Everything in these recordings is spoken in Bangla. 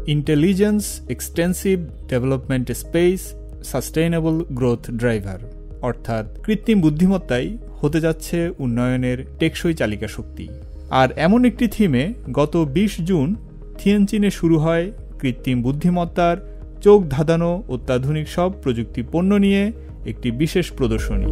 Intelligence extensive development space sustainable growth driver, অর্থাৎ কৃত্রিম বুদ্ধিমত্তাই হতে যাচ্ছে উন্নয়নের টেকসই চালিকা শক্তি। আর এমন একটি থিমে গত ২০ জুন থিয়েনচিনে শুরু হয় কৃত্রিম বুদ্ধিমত্তার চোখ ধাঁধানো অত্যাধুনিক সব প্রযুক্তি পণ্য নিয়ে একটি বিশেষ প্রদর্শনী।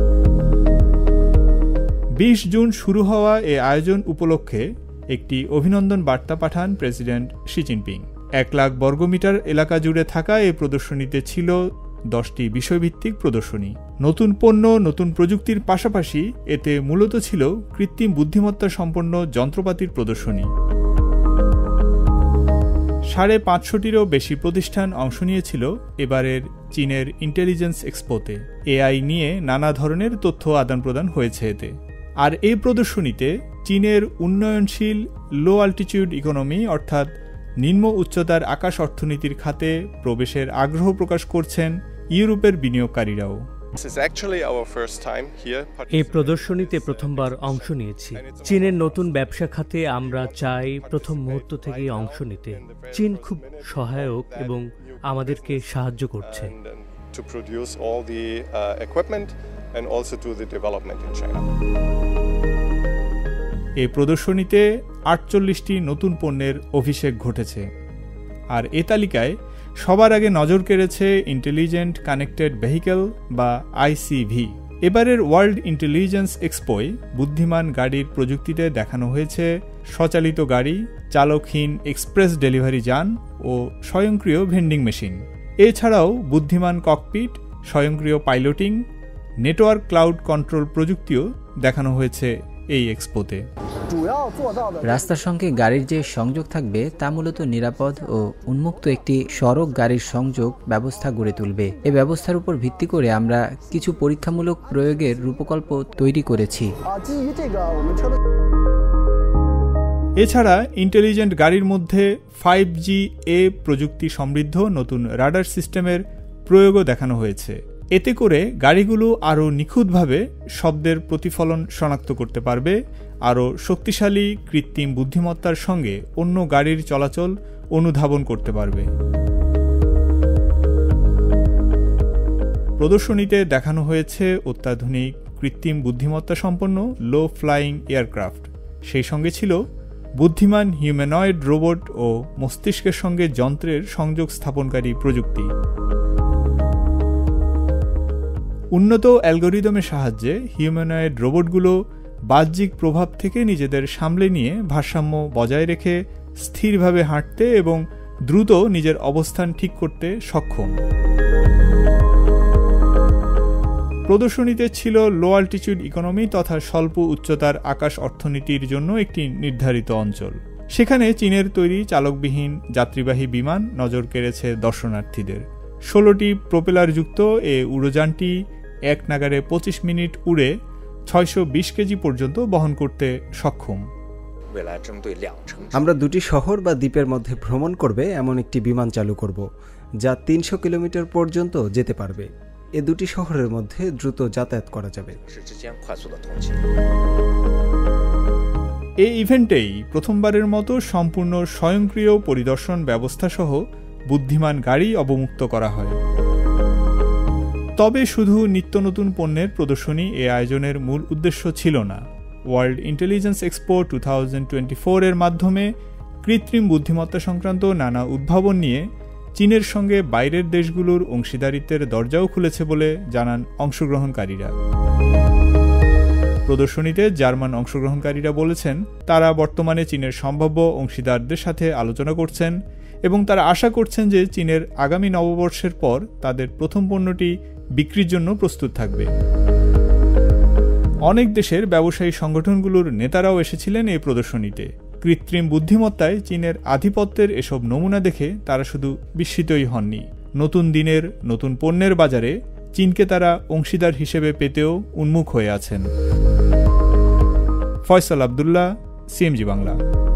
২০ জুন শুরু হওয়া এ আয়োজন উপলক্ষে একটি অভিনন্দন বার্তা পাঠান প্রেসিডেন্ট শি জিনপিং। ১ লাখ বর্গমিটার এলাকা জুড়ে থাকা এই প্রদর্শনীতে ছিল 10টি বিষয়ভিত্তিক প্রদর্শনী। নতুন পণ্য, নতুন প্রযুক্তির পাশাপাশি এতে মূলত ছিল কৃত্রিম বুদ্ধিমত্তা সম্পন্ন যন্ত্রপাতির প্রদর্শনী। ৫৫০টিরও বেশি প্রতিষ্ঠান অংশ নিয়েছিল এবারের চীনের ইন্টেলিজেন্স এক্সপোতে। এআই নিয়ে নানা ধরনের তথ্য আদান প্রদান হয়েছে এতে। আর এই প্রদর্শনীতে চীনের উন্নয়নশীল লো অল্টিটিউড ইকোনমি অর্থাৎ নিম্ন উচ্চতার আকাশ অর্থনীতির খাতে প্রবেশের আগ্রহ প্রকাশ করছেন ইউরোপের বিনিয়োগকারীরাও। এই প্রদর্শনীতে প্রথমবার অংশ নিয়েছি। চীনের নতুন ব্যবসা খাতে আমরা চাই প্রথম মুহূর্ত থেকেই অংশ নিতে। চীন খুব সহায়ক এবং আমাদেরকে সাহায্য করছে। এই প্রদর্শনীতে ৪৮টি নতুন পণ্যের অভিষেক ঘটেছে। আর এ তালিকায় সবার আগে নজর কেড়েছে ইন্টেলিজেন্ট কানেক্টেড ভেহিকেল বা আইসিভি। এবারের ওয়ার্ল্ড ইন্টেলিজেন্স এক্সপোয় বুদ্ধিমান গাড়ির প্রযুক্তিতে দেখানো হয়েছে স্বচালিত গাড়ি, চালকহীন এক্সপ্রেস ডেলিভারি যান ও স্বয়ংক্রিয় ভেন্ডিং মেশিন। এছাড়াও বুদ্ধিমান ককপিট, স্বয়ংক্রিয় পাইলটিং, নেটওয়ার্ক ক্লাউড কন্ট্রোল প্রযুক্তিও দেখানো হয়েছে এই এক্সপোতে। রাস্তার সঙ্গে গাড়ির যে সংযোগ থাকবে তা মূলত নিরাপদ ও উন্মুক্ত একটি সড়ক গাড়ির সংযোগ ব্যবস্থা গড়ে তুলবে। এই ব্যবস্থার উপর ভিত্তি করে আমরা কিছু পরীক্ষামূলক প্রয়োগের রূপকল্প তৈরি করেছি। এছাড়া ইন্টেলিজেন্ট গাড়ির মধ্যে 5G-A প্রযুক্তি সমৃদ্ধ নতুন রাডার সিস্টেমের প্রয়োগও দেখানো হয়েছে। এতে করে গাড়িগুলো আরও নিখুঁতভাবে শব্দের প্রতিফলন শনাক্ত করতে পারবে, আরও শক্তিশালী কৃত্রিম বুদ্ধিমত্তার সঙ্গে অন্য গাড়ির চলাচল অনুধাবন করতে পারবে। প্রদর্শনীতে দেখানো হয়েছে অত্যাধুনিক কৃত্রিম বুদ্ধিমত্তা সম্পন্ন লো ফ্লাইং এয়ারক্রাফট। সেই সঙ্গে ছিল বুদ্ধিমান হিউম্যানয়েড রোবট ও মস্তিষ্কের সঙ্গে যন্ত্রের সংযোগ স্থাপনকারী প্রযুক্তি। উন্নত অ্যালগোরিদমের সাহায্যে হিউম্যানয়েড রোবটগুলো বাহ্যিক প্রভাব থেকে নিজেদের সামলে নিয়ে ভারসাম্য বজায় রেখে স্থিরভাবে হাঁটতে এবং দ্রুত নিজের অবস্থান ঠিক করতে সক্ষম। প্রদর্শনীতে ছিল লো অল্টিটিউড ইকোনমি তথা স্বল্প উচ্চতার আকাশ অর্থনীতির জন্য একটি নির্ধারিত অঞ্চল। সেখানে চীনের তৈরি চালকবিহীন যাত্রীবাহী বিমান নজর কেড়েছে দর্শনার্থীদের। 16টি প্রপেলারযুক্ত এ উড়োযানটি এক নাগাড়ে 25 মিনিট উড়ে 620 কেজি পর্যন্ত বহন করতে সক্ষম। আমরা 2টি শহর বা দ্বীপের মধ্যে ভ্রমণ করবে এমন একটি বিমান চালু করব, যা 300 কিলোমিটার পর্যন্ত যেতে পারবে। এ 2টি শহরের মধ্যে দ্রুত যাতায়াত করা যাবে। এই ইভেন্টেই প্রথমবারের মতো সম্পূর্ণ স্বয়ংক্রিয় পরিদর্শন ব্যবস্থা সহ বুদ্ধিমান গাড়ি অবমুক্ত করা হয়। তবে শুধু নিত্য নতুন পণ্যের প্রদর্শনী এ আয়োজনের মূল উদ্দেশ্য ছিল না। ওয়ার্ল্ড ইন্টেলিজেন্স এক্সপো 2024 এর মাধ্যমে কৃত্রিম বুদ্ধিমত্তা সংক্রান্ত নানা উদ্ভাবন নিয়ে চীনের সঙ্গে বাইরের দেশগুলোর অংশীদারিত্বের দরজাও খুলেছে বলে জানান অংশগ্রহণকারীরা। প্রদর্শনীতে জার্মান অংশগ্রহণকারীরা বলেছেন তারা বর্তমানে চীনের সম্ভাব্য অংশীদারদের সাথে আলোচনা করছেন এবং তারা আশা করছেন যে চীনের আগামী নববর্ষের পর তাদের প্রথম পণ্যটি বিক্রির জন্য প্রস্তুত থাকবে। অনেক দেশের ব্যবসায়ী সংগঠনগুলোর নেতারাও এসেছিলেন এই প্রদর্শনীতে। কৃত্রিম বুদ্ধিমত্তায় চীনের আধিপত্যের এসব নমুনা দেখে তারা শুধু বিস্মিতই হননি, নতুন দিনের নতুন পণ্যের বাজারে চীনকে তারা অংশীদার হিসেবে পেতেও উন্মুখ হয়ে আছেন। ফয়সাল আব্দুল্লাহ, সিএমজি বাংলা।